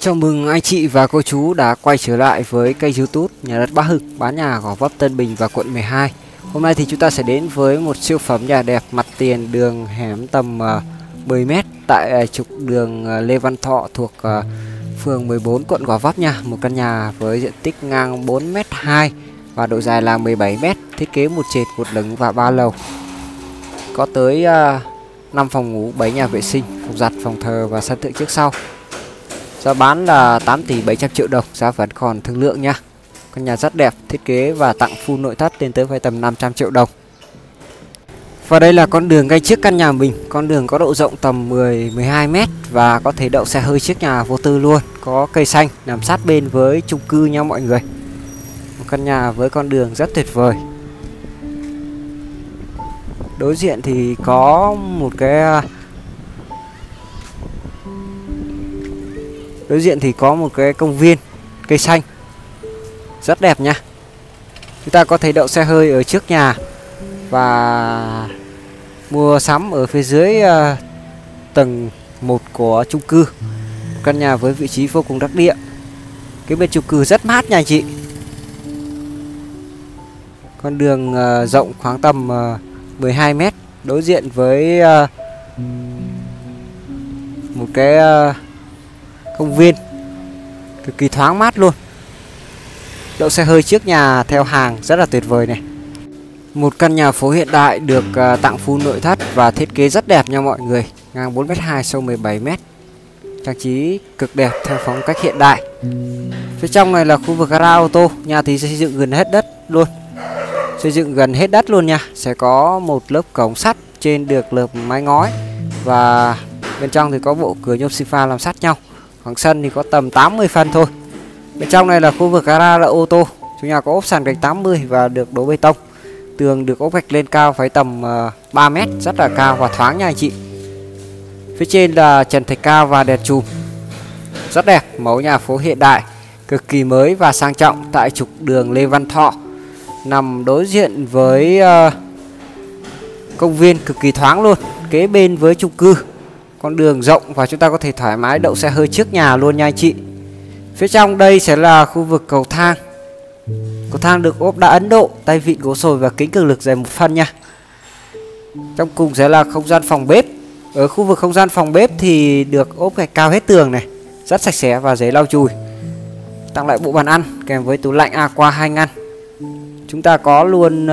Chào mừng anh chị và cô chú đã quay trở lại với kênh YouTube Nhà đất Bá Hưng, bán nhà Gò Vấp, Tân Bình và quận 12. Hôm nay thì chúng ta sẽ đến với một siêu phẩm nhà đẹp mặt tiền đường hẻm tầm 10m tại trục đường Lê Văn Thọ thuộc phường 14 quận Gò Vấp nha. Một căn nhà với diện tích ngang 4m2 và độ dài là 17m, thiết kế một trệt, một lửng và 3 lầu. Có tới 5 phòng ngủ, 7 nhà vệ sinh, phòng giặt, phòng thờ và sân thượng trước sau. Giá bán là 8 tỷ 700 triệu đồng, giá vẫn còn thương lượng nha. Căn nhà rất đẹp, thiết kế và tặng full nội thất lên tới phải tầm 500 triệu đồng. Và đây là con đường ngay trước căn nhà mình. Con đường có độ rộng tầm 10-12m và có thể đậu xe hơi trước nhà vô tư luôn. Có cây xanh nằm sát bên với chung cư nha mọi người. Một căn nhà với con đường rất tuyệt vời. Đối diện thì có một cái công viên cây xanh rất đẹp nha. Chúng ta có thể đậu xe hơi ở trước nhà và mua sắm ở phía dưới tầng 1 của chung cư. Căn nhà với vị trí vô cùng đắc địa. Cái bên chung cư rất mát nha anh chị. Con đường rộng khoảng tầm 12m, đối diện với một cái công viên cực kỳ thoáng mát luôn. Đậu xe hơi trước nhà theo hàng rất là tuyệt vời này. Một căn nhà phố hiện đại được tặng full nội thất và thiết kế rất đẹp nha mọi người. Ngang 4m2, sâu 17m. Trang trí cực đẹp theo phong cách hiện đại. Phía trong này là khu vực gara ô tô. Nhà thì xây dựng gần hết đất luôn. Nha. Sẽ có một lớp cổng sắt, trên được lợp mái ngói và bên trong thì có bộ cửa nhôm xi pha làm sát nhau. Khoảng sân thì có tầm 80 phân thôi. Bên trong này là khu vực gara là ô tô. Chủ nhà có ốp sàn gạch 80 và được đổ bê tông. Tường được ốp gạch lên cao phải tầm 3m, rất là cao và thoáng nha anh chị. Phía trên là trần thạch cao và đèn chùm. Rất đẹp, mẫu nhà phố hiện đại, cực kỳ mới và sang trọng tại trục đường Lê Văn Thọ. Nằm đối diện với công viên cực kỳ thoáng luôn, kế bên với chung cư. Con đường rộng và chúng ta có thể thoải mái đậu xe hơi trước nhà luôn nha anh chị. Phía trong đây sẽ là khu vực cầu thang. Cầu thang được ốp đá Ấn Độ, tay vịn gỗ sồi và kính cường lực dày 1 phân nha. Trong cùng sẽ là không gian phòng bếp. Ở khu vực không gian phòng bếp thì được ốp gạch cao hết tường này, rất sạch sẽ và dễ lau chùi. Tặng lại bộ bàn ăn kèm với tủ lạnh Aqua 2 ngăn. Chúng ta có luôn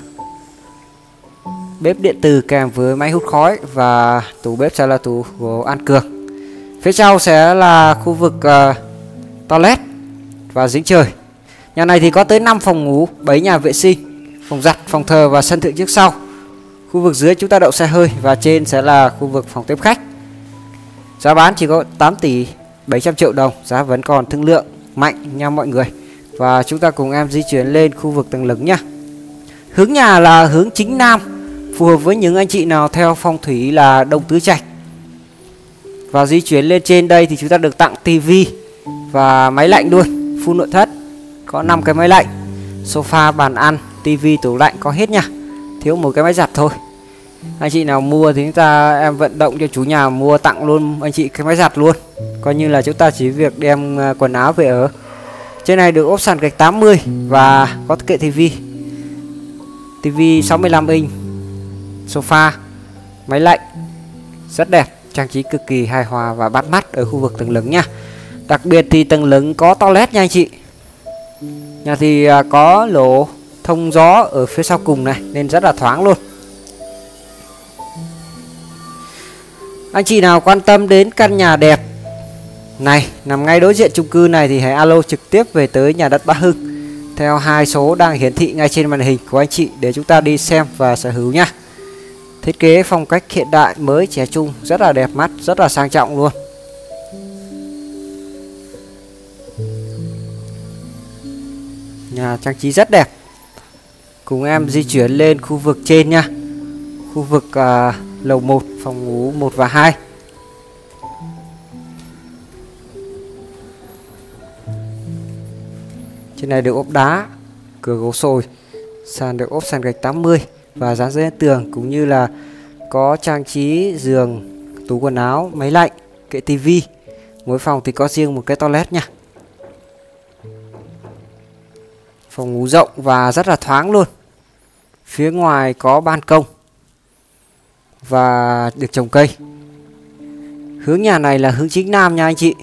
bếp điện từ kèm với máy hút khói và tủ bếp sẽ là tủ gỗ An Cường. Phía sau sẽ là khu vực toilet và giếng trời. Nhà này thì có tới 5 phòng ngủ, 7 nhà vệ sinh, phòng giặt, phòng thờ và sân thượng trước sau. Khu vực dưới chúng ta đậu xe hơi và trên sẽ là khu vực phòng tiếp khách. Giá bán chỉ có 8 tỷ 700 triệu đồng, giá vẫn còn thương lượng mạnh nha mọi người. Và chúng ta cùng em di chuyển lên khu vực tầng lửng nhá. Hướng nhà là hướng chính nam, phù hợp với những anh chị nào theo phong thủy là đông tứ trạch. Và di chuyển lên trên đây thì chúng ta được tặng tivi và máy lạnh luôn, full nội thất. Có 5 cái máy lạnh, sofa, bàn ăn, tivi, tủ lạnh có hết nha. Thiếu một cái máy giặt thôi. Anh chị nào mua thì em vận động cho chủ nhà mua tặng luôn anh chị cái máy giặt luôn. Coi như là chúng ta chỉ việc đem quần áo về ở. Trên này được ốp sàn gạch 80 và có kệ tivi. Tivi 65 inch, sofa, máy lạnh. Rất đẹp, trang trí cực kỳ hài hòa và bắt mắt ở khu vực tầng lửng nha. Đặc biệt thì tầng lửng có toilet nha anh chị. Nhà thì có lỗ thông gió ở phía sau cùng này nên rất là thoáng luôn. Anh chị nào quan tâm đến căn nhà đẹp này nằm ngay đối diện chung cư này thì hãy alo trực tiếp về tới Nhà đất Bá Hưng theo 2 số đang hiển thị ngay trên màn hình của anh chị để chúng ta đi xem và sở hữu nha. Thiết kế phong cách hiện đại mới trẻ trung, rất là đẹp mắt, rất là sang trọng luôn. Nhà trang trí rất đẹp. Cùng em di chuyển lên khu vực trên nha. Khu vực lầu 1, phòng ngủ 1 và 2. Trên này được ốp đá, cửa gỗ sồi, sàn được ốp sàn gạch 80 và dán dây tường, cũng như là có trang trí giường, tủ quần áo, máy lạnh, kệ tivi Mỗi phòng thì có riêng một cái toilet nha. Phòng ngủ rộng và rất là thoáng luôn. Phía ngoài có ban công và được trồng cây. Hướng nhà này là hướng chính nam nha anh chị.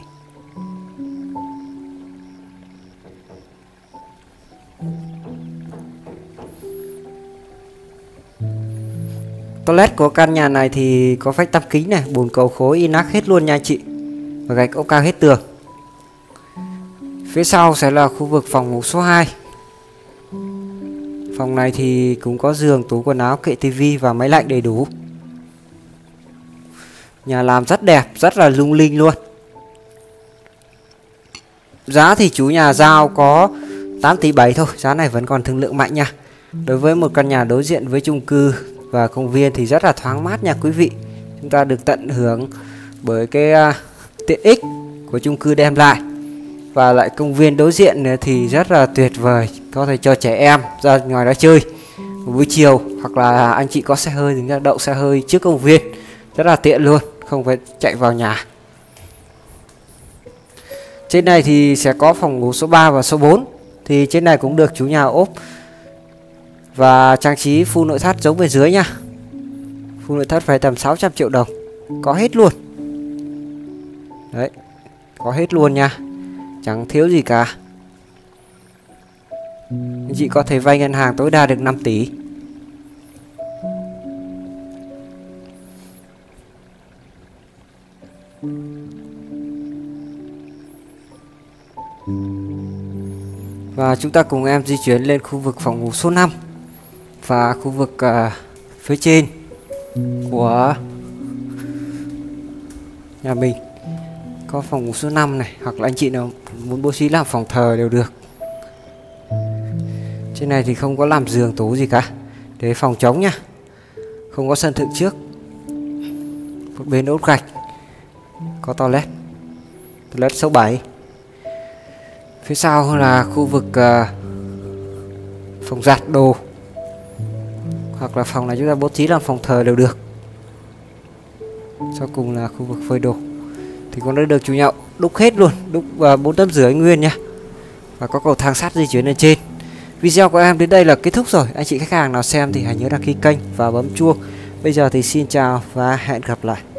Toilet của căn nhà này thì có vách tăm kính này, bồn cầu khối inox hết luôn nha anh chị. Và gạch ốp cao hết tường. Phía sau sẽ là khu vực phòng ngủ số 2. Phòng này thì cũng có giường, tủ quần áo, kệ tivi và máy lạnh đầy đủ. Nhà làm rất đẹp, rất là lung linh luôn. Giá thì chủ nhà giao có 8,7 tỷ thôi, giá này vẫn còn thương lượng mạnh nha. Đối với một căn nhà đối diện với chung cư và công viên thì rất là thoáng mát nha quý vị. Chúng ta được tận hưởng bởi cái tiện ích của chung cư đem lại. Và lại công viên đối diện thì rất là tuyệt vời, có thể cho trẻ em ra ngoài đó chơi buổi chiều, hoặc là anh chị có xe hơi thì đậu xe hơi trước công viên, rất là tiện luôn, không phải chạy vào nhà. Trên này thì sẽ có phòng ngủ số 3 và số 4. Thì trên này cũng được chủ nhà ốp và trang trí full nội thất giống bên dưới nha. Full nội thất phải tầm 600 triệu đồng, có hết luôn. Đấy, có hết luôn nha, chẳng thiếu gì cả. Anh chị có thể vay ngân hàng tối đa được 5 tỷ. Và chúng ta cùng em di chuyển lên khu vực phòng ngủ số 5 và khu vực phía trên của nhà mình. Có phòng ngủ số 5 này, hoặc là anh chị nào muốn bố trí làm phòng thờ đều được. Trên này thì không có làm giường tủ gì cả, để phòng trống nha. Không có sân thượng trước. Một bên ốp gạch. Có toilet. Toilet số 7. Phía sau là khu vực phòng giặt đồ, hoặc là phòng này chúng ta bố trí làm phòng thờ đều được. Sau cùng là khu vực phơi đồ thì cũng đã được chủ nhà đúc hết luôn, đúc 4,5 tấm nguyên nha. Và có cầu thang sắt di chuyển lên trên. Video của em đến đây là kết thúc rồi. Anh chị khách hàng nào xem thì hãy nhớ đăng ký kênh và bấm chuông. Bây giờ thì xin chào và hẹn gặp lại.